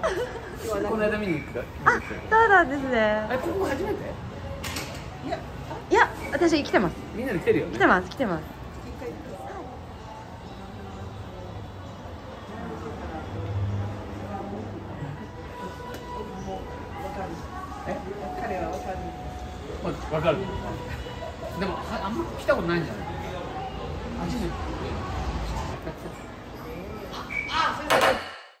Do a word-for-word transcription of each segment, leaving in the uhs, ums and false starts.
この間見に行くか。 あ、そうなんですね。 え、ここ初めて？いや、 いや、私来てます。 みんなで来てるよね。 来てます、来てます。 え？彼はわかる。わ、わかる。でもあんま来たことないんじゃない？初めて。あ、すいません。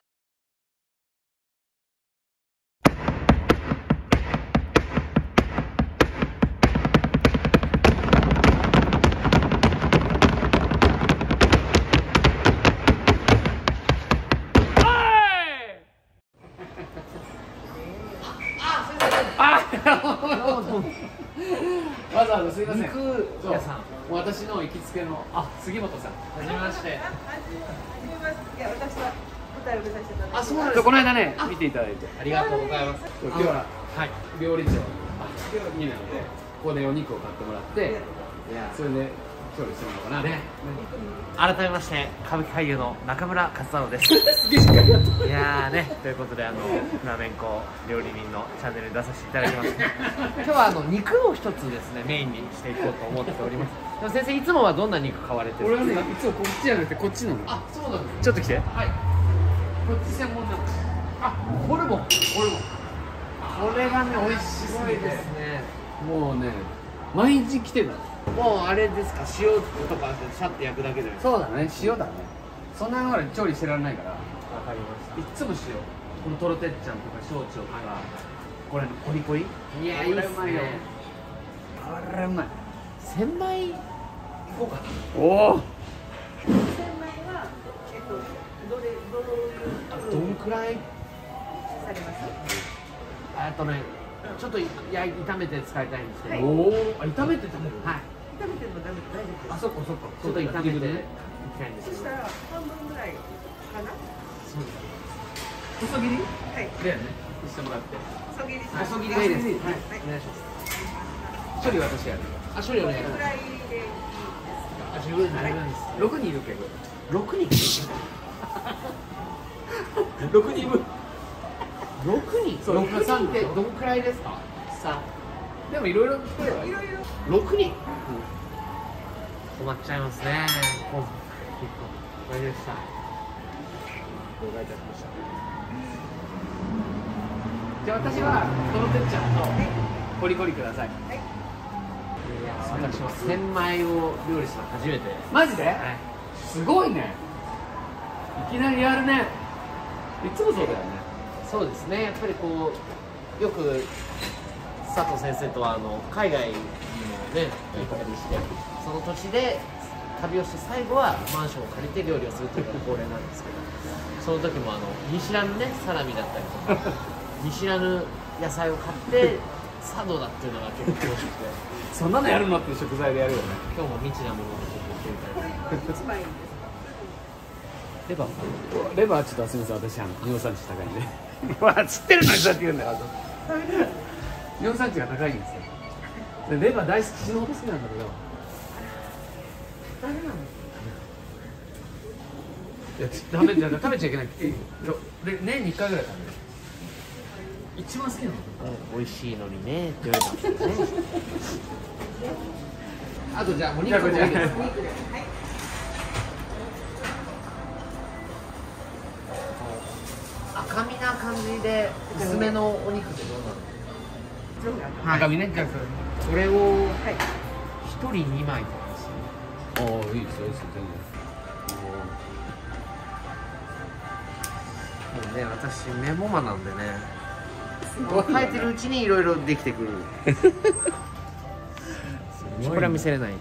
わざわざすいません。肉屋さん。私の行きつけの、あ、杉本さん。はじめまして。はじめまして。私は舞台を目指してた。あ、そうなんです。この間ね、見ていただいてありがとうございます。今日ははい料理長になので、ここでお肉を買ってもらって、それで調理してもらおうかな。ね。 改めまして歌舞伎俳優の中村勝太郎です。 すげえしっかりやった。 いやーね、ということであのフラメンコ料理人のチャンネルに出させていただきます。今日はあの肉を一つですねメインにしていこうと思っております。でも先生いつもはどんな肉買われてる俺んですか？ はねいつもこっちじゃなくてこっちなの。あ、そうなんです。 ちょっと来て。 はい。こっち専門なんです。あ、ホルモン。ホルモン。これがね美味しいですね。もうね毎日来てた。 もうあれですか、塩とかでシャッて焼くだけで。 そうだね、塩だね。そんなの調理してられないから。 わかりました。 いつも塩。このトロてっちゃんとか小腸とか、これコリコリ。 いや、いいっすね。 これうまい。 千枚いこうかな。 おお。 千枚はえっとどれどのどんくらいされます？ えっとね、ちょっとや炒めて使いたいんですけど。 おお、炒めて食べる。 はい。 炒めてもダメ大丈夫です。 あ、そっかそっか。 ちょっと炒めていきたいんですけど。 そしたら半分ぐらいかな？ そうです。 細切り？ はい。 だよね。してもらって。 細切り。 細切りがいいです。はい。 お願いします。 処理私やる。 あ、処理お願いします。 ぐらいでいいです。 あ、十分十分です。 六人いるけど。 六人。 六人分。 六人。 そう六人ってどんくらいですか？さでもいろいろ作ればいい。 いろいろ。 六人。困っちゃいますね。こう。これでした。 了解いたしました。じゃあ私はこのてっちゃんとコリコリください。 はい。 いや、私も千枚を料理するの初めて。 マジで？ はい。 すごいね。いきなりやるね。いつもそうだよね。 そうですね。やっぱりこうよく佐藤先生とはあの海外にもね行ったりして、その土地で旅をして最後はマンションを借りて料理をするというのが恒例なんですけど、その時もあの見知らぬねサラミだったりとか見知らぬ野菜を買って佐渡だっていうのが結構楽しくて、 そんなのやるのって食材でやるよね。 今日も未知なものをちょっとしてみたいな。 一枚いいです。 レバーレバーちょっとすみません、私あの尿酸値高いんで。わあ、知ってるのにそうやって言うんだよ。尿酸値が高いんですよ。でレバー大好き、死ぬほど好きなんだけど。 ダメなの？ いや、ダメじゃ食べちゃいけない。で年にいっかいぐらい食べる。一番好きなの。 美味しいのにねって言われたんですよね。 あとじゃあお肉もいいですか。 赤身な感じで薄めのお肉ってどうなの？ 赤身ね、じゃあそれをはい。 一人二枚とかですね。 おお、いいですよ、いいですよ、 もうね、私メモマなんでね、書いてるうちにいろいろできてくる。これは見せれない。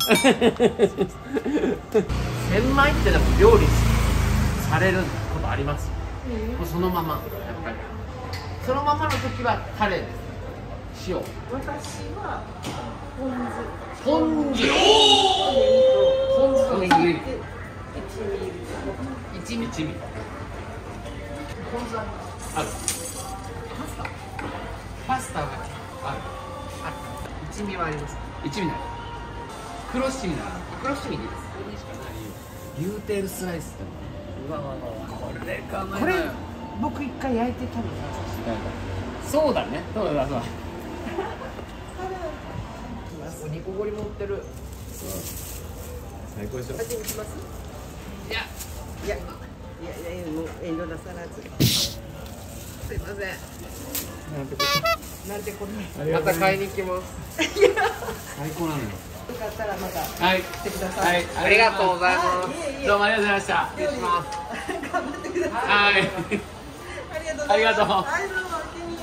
千枚ってなんか料理されることあります？もうそのままやっぱり。そのままの時はタレです。塩。 私はポン酢。 ポン酢。ポン酢とネギ入れる。一味一味。ポン酢あります。ある。パスタ。パスタがある。ある。一味はあります。 一味ない。黒七味だな。 黒七味でいいです。 牛テールスライスっての。 うわわわわ。 これかな。 これ僕一回焼いて多分させていただいた。 そうだね、そうだそうだ。 お肉ごりも売ってる。 最高でしょ。 味見します。 いやいやいやいやもう遠慮なさらず。すいません。なんてこれ。 また買いに行きます。 最高なのよ。 よかったらまたはい。 来てください。 はい。 ありがとうございます。 いえいえ。 どうもありがとうございました。 失礼します。 頑張ってください。 はい。 ありがとうございます。 ありがとうはい、どうもお気に。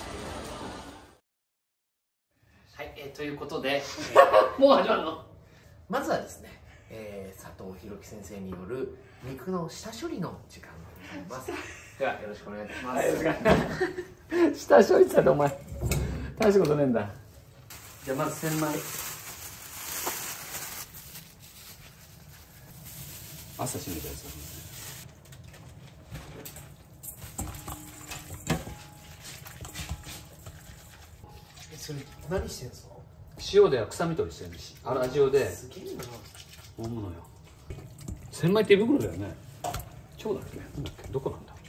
はい、えー、ということで、 もう始まるの？ まずはですね、えー、佐藤弘樹先生による肉の下処理の時間がございます。ではよろしくお願いいたします。 はい、よろしくお願いします。下処理ってお前大したことねえんだ。じゃあまず千枚。朝閉めたやつだね。 え、それ何してんすか？ 塩で臭み取りしてるし、粗塩で。 すげえな。 大物よ。千枚って胃袋だよね。腸だっけ？なんだっけ？どこなんだ。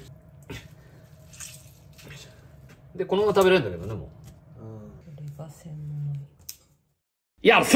でこのまま食べれるんだけどねもう。 レバ専門。 やっさ。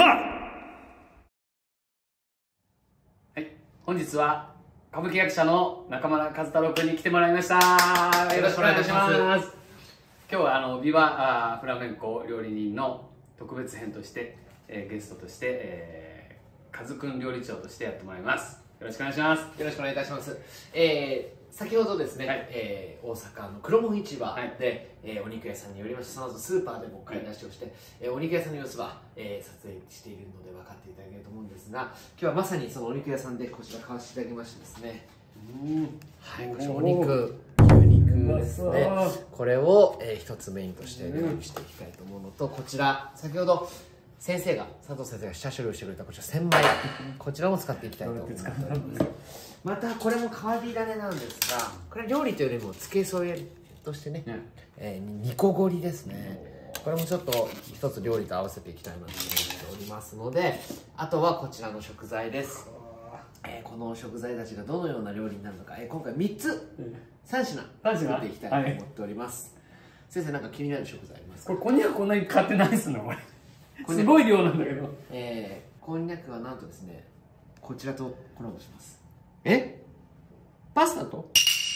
はい、本日は歌舞伎役者の中村和太郎君に来てもらいました。よろしくお願いいたします。今日はあのビバあフラメンコ料理人の特別編として、えー、ゲストとして、えー、カズくん料理長としてやってもらいます。よろしくお願いします。 よろしくお願いいたします。えー先ほどですね、はい、えー、大阪の黒門市場で、はい、えー、お肉屋さんによりまして、その後スーパーでも買い出しをして、はい、えー、お肉屋さんの様子は、えー、撮影しているので分かっていただけると思うんですが、今日はまさにそのお肉屋さんでこちら買わせていただきましてですね、はい、こちらお肉、牛肉ですね、これを、えー、一つメインとして料理していきたいと思うのと、こちら先ほど先生が佐藤先生が下処理をしてくれたこちら千枚、こちらも使っていきたいと思っております。またこれも変わり種なんですが、これは料理というよりも付け添えとしてね、ねえー、煮こごりですね。これもちょっと一つ料理と合わせていきたいなと思っておりますので、あとはこちらの食材です。えー、この食材たちがどのような料理になるのか、えー、今回みっつさん品作っていきたいと思っております。はい、先生なんか気になる食材ありますか？ これこんにゃくこんなに買ってないっすねこれ。すごい量なんだけど。 えー、こんにゃくはなんとですね、こちらとコラボします。え？パスタと？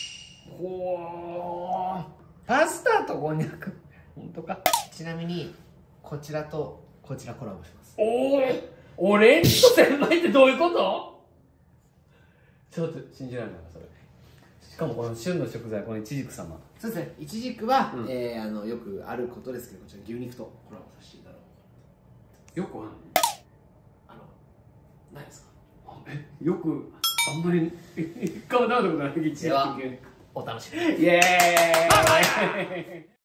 ほー、パスタとこんにゃく。本当か。 ちなみにこちらとこちらコラボします。 おー、オレンジと千枚ってどういうこと？ちょっと信じられないなそれ。しかもこの旬の食材、このいちじく様。 そうですね。いちじくは、うん、えー、あのよくあることですけど、こちら牛肉とコラボさせていただこう。よくあるの？ あのないですか？ え、よくあんまり一回も食べたことない。 ではお楽しみに。 イエーイ。